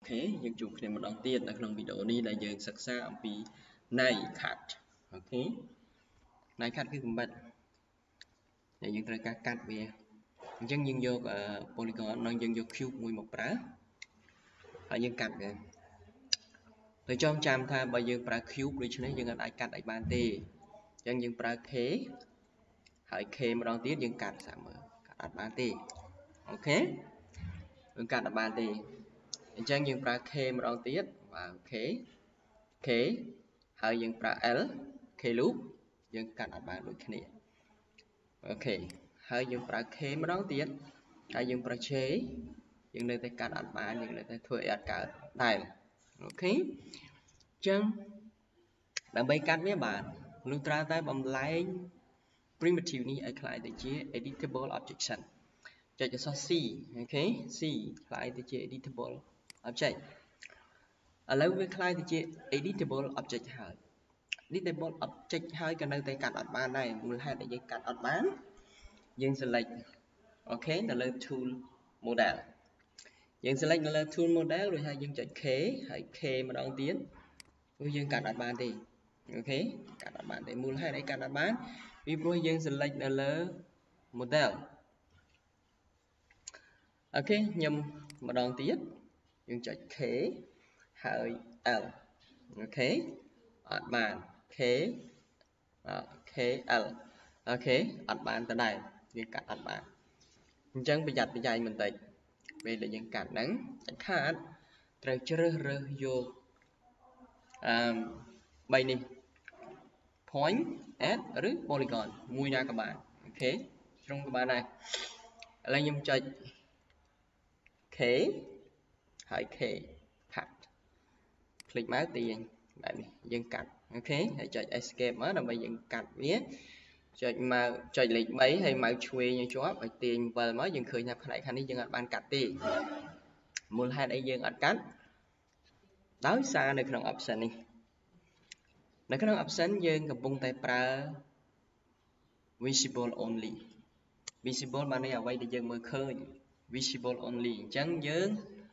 យើងជួបគ្នាម្ដងទៀតនៅក្នុងវីដេអូនេះដែលយើងសិក្សាអំពី knife cut អូខេ knife cut គឺកាំបិតដែលយើងត្រូវការកាត់វាអញ្ចឹងយើងយក polygon និងយើងយក cube មួយមកប្រើហើយយើងកាត់វាដោយចងចាំថាបើយើងប្រើ cube ដូច្នេះយើងអាចកាត់ឲ្យបានទេអញ្ចឹងយើងប្រើ k ហើយ k ម្ដងទៀតយើងកាត់សាមើលកាត់អត់បានទេអូខេយើងកាត់អត់បានទេអញ្ចឹងយើងប្រើ k ម្ដងទៀតបាទ k ហើយយើងប្រើ l k loop យើងកាត់អត់បានដូចគ្នាអូខេហើយយើងប្រើ k ម្ដងទៀតហើយយើងប្រើ j យើងនៅតែកាត់អត់បានយើងនៅតែធ្វើឲ្យអត់កើតដែរអូខេអញ្ចឹងដើម្បីកាត់វាបានលុះត្រាតែបំលែង primitive នេះឲ្យคล้ายទៅជា editable object សិនចុចអក្សរ C អូខេ C คล้ายទៅជា editable object ឥឡូវវាคล้ายទៅជា editable object ហើយ editable object ហើយក៏នៅតែកាត់អត់បានដែរមូលហេតុដែលយើងកាត់អត់បានយើង select អូខេនៅលើ tool model យើង select នៅលើ tool model រួចហើយយើងចុច K ហើយ K ម្ដងទៀតព្រោះយើងកាត់អត់បានទេអូខេកាត់អត់បានទេមូលហេតុអីកាត់អត់បានពីព្រោះយើង select នៅលើ model អូខេខ្ញុំម្ដងទៀតយើងចុច K ហើយ L អូខេអត់បាន K L អូខេអត់បានទៅដែរយើងកាត់អត់បានអញ្ចឹងប្រយ័ត្នប្រយែងបន្តិចពេលដែលយើងកាត់ហ្នឹងចាច់ខាតត្រូវជ្រើសរើសយក3នេះ point add ឬ polygon មួយណាក៏បានអូខេជ្រុងក៏បានដែរឥឡូវខ្ញុំចុច K ហើយ K cut คลิกមកទាញបែបនេះយើងកាត់អូខេហើយចុច escape មកដើម្បីយើងកាត់វាចុចមកចុចលេខ3ហើយមកឆ្វេងឲ្យជាប់ឲ្យទាញវិលមកយើងឃើញថាផ្នែកខាងនេះយើងអត់បានកាត់ទេមូលហេតុអីយើងអត់កាត់ដោយសារនៅក្នុង option នេះនៅក្នុង option យើងកំពុងតែប្រើ visible only visible បានន័យអ្វីដែលយើងមើលឃើញ visible only អញ្ចឹងយើង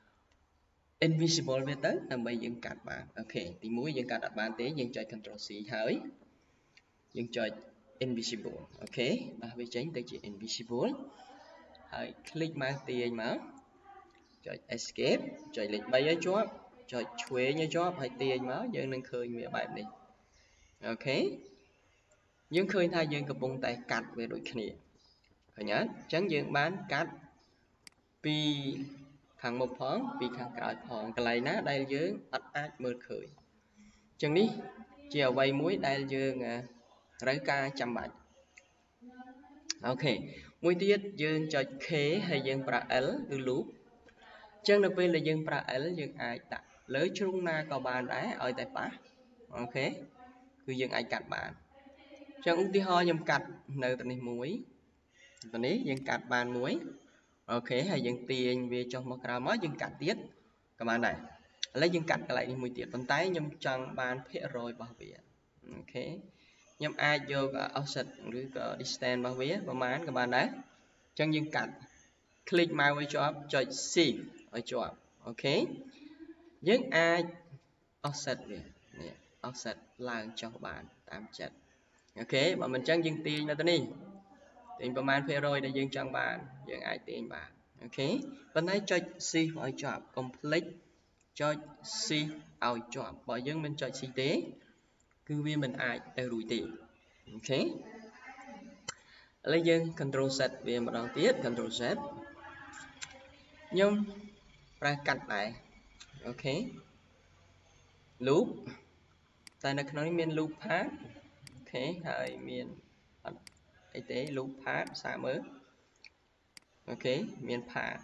invisible វាទៅដើម្បីយើងកាត់បានអូខេទី1យើងកាត់អត់បានទេយើងចុច Ctrl C ហើយយើងចុច invisible អូខេដោះវាចេញទៅជា invisible ហើយ click មកទាញមកចុច escape ចុចលេខ3ឲ្យជាប់ចុចឆ្វេងឲ្យជាប់ហើយទាញមកយើងនឹងឃើញវាបែបនេះអូខេយើងឃើញថាយើងកំពុងតែកាត់វាដូចគ្នាឃើញអត់អញ្ចឹងយើងបានកាត់ពីខាងមុខផងពីខាងក្រោយផងកន្លែងណាដែលយើងអត់អាចមើលឃើញអញ្ចឹងនេះជាអ្វីមួយដែលយើងត្រូវការចាំបាច់អូខេមួយទៀតយើងចុច K ហើយយើងប្រើ L គឺ loop អញ្ចឹងនៅពេលដែលយើងប្រើ L យើងអាចដាក់លើជ្រុងណាក៏បានដែរឲ្យតែប៉ះអូខេគឺយើងអាចកាត់បានអញ្ចឹងឧទាហរណ៍ខ្ញុំកាត់នៅទៅនេះមួយទៅនេះយើងកាត់បានមួយអូខេហើយយើងទាញវាចុះមកក្រោមមកយើងកាត់ទៀតក៏បានដែរឥឡូវយើងកាត់កន្លែងនេះមួយទៀតប៉ុន្តែខ្ញុំចង់បានភាគរយរបស់វាអូខេខ្ញុំអាចយក offset ឬក៏ distance របស់វាប្រហែលក៏បានដែរអញ្ចឹងយើងកាត់ click មកឲ្យជាប់ចុច shift ឲ្យជាប់អូខេយើងអាច offset វានេះ offset ឡើងចុះបានតាមចិត្តអូខេបើមិនអញ្ចឹងយើងទាញនៅទៅនេះទាញប្រមាណភាគរយដែលយើងចង់បានយើងអាចទាញបានអូខេប៉ុន្តែចុច shift ឲ្យជាប់កុំភ្លេចចុច shift ឲ្យជាប់បើយើងមិនចុច shift ទេគឺវាមិនអាចទៅរួចទេអូខេឥឡូវយើង control Z វាម្ដងទៀត control Z ខ្ញុំប្រើកាត់ដែរអូខេ loop តែនៅក្នុងនេះមាន loop path អូខេហើយមានអត់អីទេ loop path សាកមើលអូខេមាន path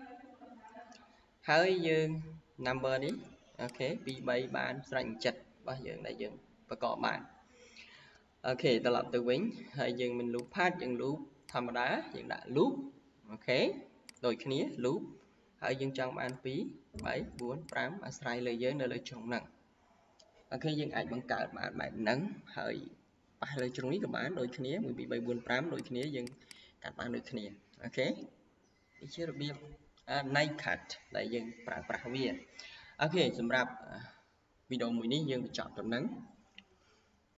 ហើយយើង number នេះអូខេ2 3បានស្រេចចិត្តរបស់យើងដែលយើងប្រកបបានអូខេត្រឡប់ទៅវិញហើយយើងមិន loop path យើង loop ធម្មតាយើងដាក់ loop អូខេដូចគ្នា loop ហើយយើងចង់បាន2 3 4 5អាស្រ័យលើយើងនៅលើជ្រុងហ្នឹងអូខេយើងអាចបង្កើតបានបែបហ្នឹងហើយប៉ះលើជ្រុងនេះក៏បានដូចគ្នា1 2 3 4 5ដូចគ្នាយើងកាត់បានដូចគ្នាអូខេនេះជារបៀបknife cut ដែលយើងប្រើប្រាស់វា ok សម្រាប់វីដេអូមួយនេះយើងបញ្ចប់ត្រឹមហ្នឹង